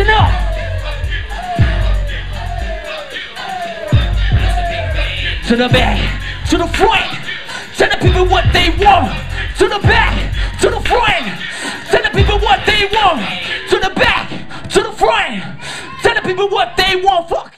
Listen up. To the back, to the front. Tell the people what they want. To the back, to the front. Tell the people what they want. To the back, to the front. Tell the people what they want. Fuck.